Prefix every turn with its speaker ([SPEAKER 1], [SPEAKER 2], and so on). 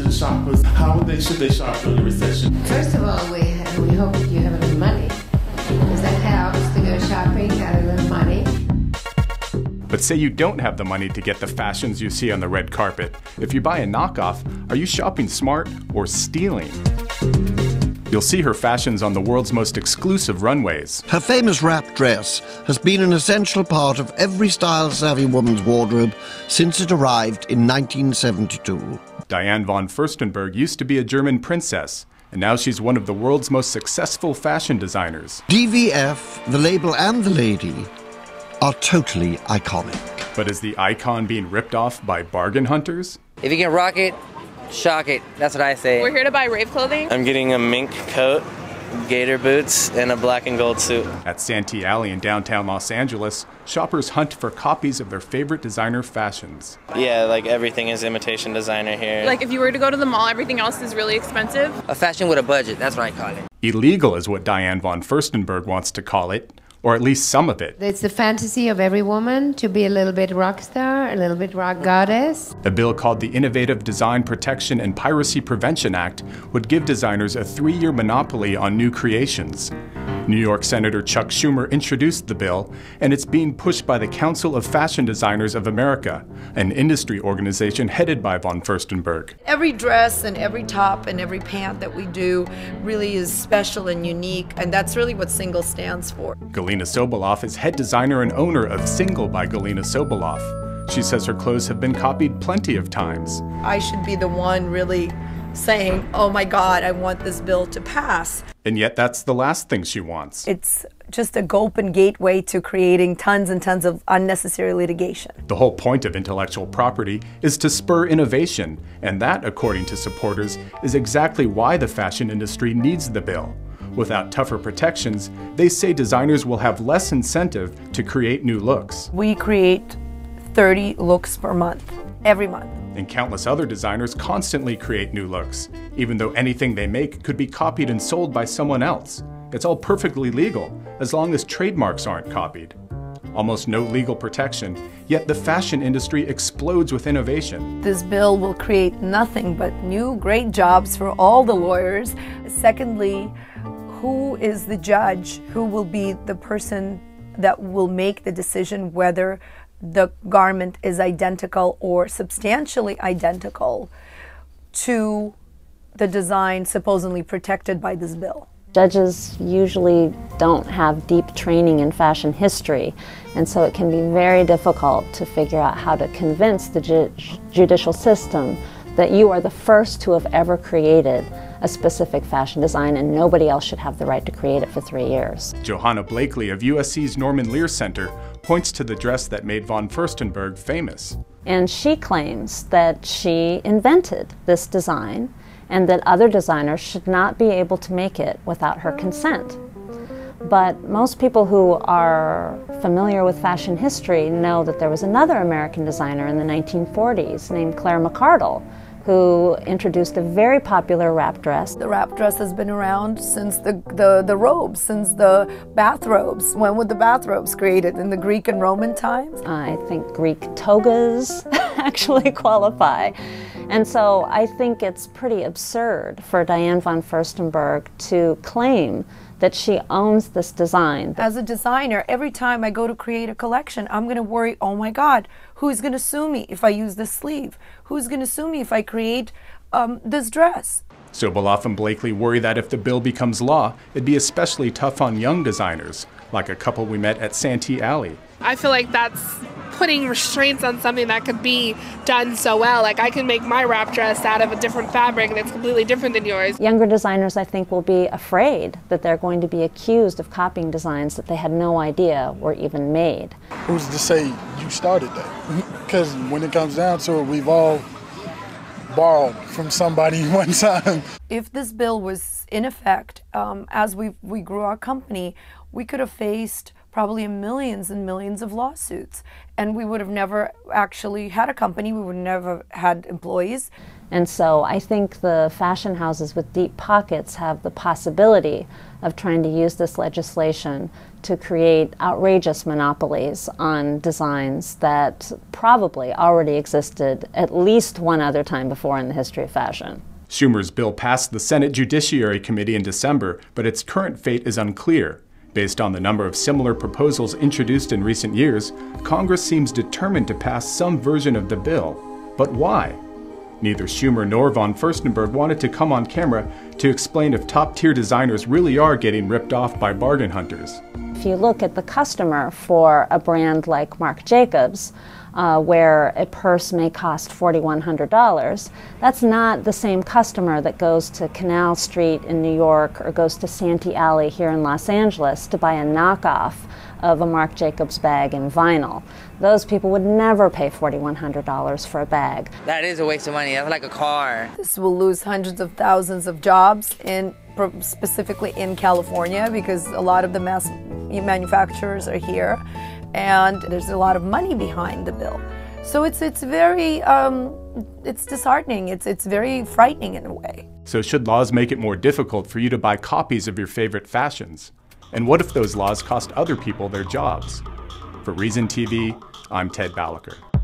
[SPEAKER 1] to shoppers? Should they shop during a recession?
[SPEAKER 2] First of all, we hope that you have enough money, because that helps to go shopping, got a little money.
[SPEAKER 3] But say you don't have the money to get the fashions you see on the red carpet. If you buy a knockoff, are you shopping smart or stealing? You'll see her fashions on the world's most exclusive runways.
[SPEAKER 4] Her famous wrap dress has been an essential part of every style-savvy woman's wardrobe since it arrived in 1972.
[SPEAKER 3] Diane von Furstenberg used to be a German princess, and now she's one of the world's most successful fashion designers.
[SPEAKER 4] DVF, the label and the lady are totally iconic.
[SPEAKER 3] But is the icon being ripped off by bargain hunters?
[SPEAKER 5] If you can rock it, shock it. That's what I say.
[SPEAKER 6] We're here to buy rave clothing.
[SPEAKER 7] I'm getting a mink coat, gator boots, and a black and gold suit.
[SPEAKER 3] At Santee Alley in downtown Los Angeles, shoppers hunt for copies of their favorite designer fashions.
[SPEAKER 7] Yeah, like everything is imitation designer here.
[SPEAKER 6] Like if you were to go to the mall, everything else is really expensive.
[SPEAKER 5] A fashion with a budget, that's what I call it.
[SPEAKER 3] Illegal is what Diane von Furstenberg wants to call it, or at least some of it.
[SPEAKER 2] It's the fantasy of every woman to be a little bit rock star, a little bit rock goddess.
[SPEAKER 3] A bill called the Innovative Design Protection and Piracy Prevention Act would give designers a 3-year monopoly on new creations. New York Senator Chuck Schumer introduced the bill, and it's being pushed by the Council of Fashion Designers of America, an industry organization headed by von Furstenberg.
[SPEAKER 8] Every dress and every top and every pant that we do really is special and unique, and that's really what Single stands for.
[SPEAKER 3] Galina Sobolov is head designer and owner of Single by Galina Sobolov. She says her clothes have been copied plenty of times.
[SPEAKER 8] I should be the one really saying, oh my God, I want this bill to pass.
[SPEAKER 3] And yet that's the last thing she wants.
[SPEAKER 8] It's just a open gateway to creating tons and tons of unnecessary litigation.
[SPEAKER 3] The whole point of intellectual property is to spur innovation, and that, according to supporters, is exactly why the fashion industry needs the bill. Without tougher protections, they say designers will have less incentive to create new looks.
[SPEAKER 8] We create 30 looks per month, every month.
[SPEAKER 3] And countless other designers constantly create new looks, even though anything they make could be copied and sold by someone else. It's all perfectly legal, as long as trademarks aren't copied. Almost no legal protection, yet the fashion industry explodes with innovation.
[SPEAKER 8] This bill will create nothing but new great jobs for all the lawyers. Secondly, who is the judge? Who will be the person that will make the decision whether the garment is identical or substantially identical to the design supposedly protected by this bill?
[SPEAKER 9] Judges usually don't have deep training in fashion history, and so it can be very difficult to figure out how to convince the judicial system that you are the first to have ever created a specific fashion design and nobody else should have the right to create it for 3 years.
[SPEAKER 3] Johanna Blakely of USC's Norman Lear Center points to the dress that made von Furstenberg famous.
[SPEAKER 9] And she claims that she invented this design and that other designers should not be able to make it without her consent. But most people who are familiar with fashion history know that there was another American designer in the 1940s named Claire McCardell, who introduced a very popular wrap dress.
[SPEAKER 8] The wrap dress has been around since the robes, since the bathrobes. When were the bathrobes created? In the Greek and Roman times?
[SPEAKER 9] I think Greek togas actually qualify. And so I think it's pretty absurd for Diane von Furstenberg to claim that she owns this design.
[SPEAKER 8] As a designer, every time I go to create a collection, I'm going to worry, oh my God, who's going to sue me if I use this sleeve? Who's going to sue me if I create this dress?
[SPEAKER 3] Sobolov and Blakely worry that if the bill becomes law, it'd be especially tough on young designers, like a couple we met at Santee Alley.
[SPEAKER 6] I feel like that's putting restraints on something that could be done so well. Like I can make my wrap dress out of a different fabric and it's completely different than yours.
[SPEAKER 9] Younger designers, I think, will be afraid that they're going to be accused of copying designs that they had no idea were even made.
[SPEAKER 10] Who's to say you started that? Because when it comes down to it, we've all borrowed from somebody one time.
[SPEAKER 8] If this bill was in effect, as we grew our company, we could have faced probably millions and millions of lawsuits. And we would have never actually had a company, we would have never had employees.
[SPEAKER 9] And so I think the fashion houses with deep pockets have the possibility of trying to use this legislation to create outrageous monopolies on designs that probably already existed at least one other time before in the history of fashion.
[SPEAKER 3] Schumer's bill passed the Senate Judiciary Committee in December, but its current fate is unclear. Based on the number of similar proposals introduced in recent years, Congress seems determined to pass some version of the bill. But why? Neither Schumer nor von Furstenberg wanted to come on camera to explain if top-tier designers really are getting ripped off by bargain hunters.
[SPEAKER 9] If you look at the customer for a brand like Marc Jacobs, where a purse may cost $4,100, that's not the same customer that goes to Canal Street in New York or goes to Santee Alley here in Los Angeles to buy a knockoff of a Marc Jacobs bag in vinyl. Those people would never pay $4,100 for a bag.
[SPEAKER 5] That is a waste of money. That's like a car.
[SPEAKER 8] This will lose hundreds of thousands of jobs, specifically in California, because a lot of the mass manufacturers are here, and there's a lot of money behind the bill. So it's very it's disheartening. It's very frightening in a way.
[SPEAKER 3] So should laws make it more difficult for you to buy copies of your favorite fashions? And what if those laws cost other people their jobs? For Reason TV, I'm Ted Balaker.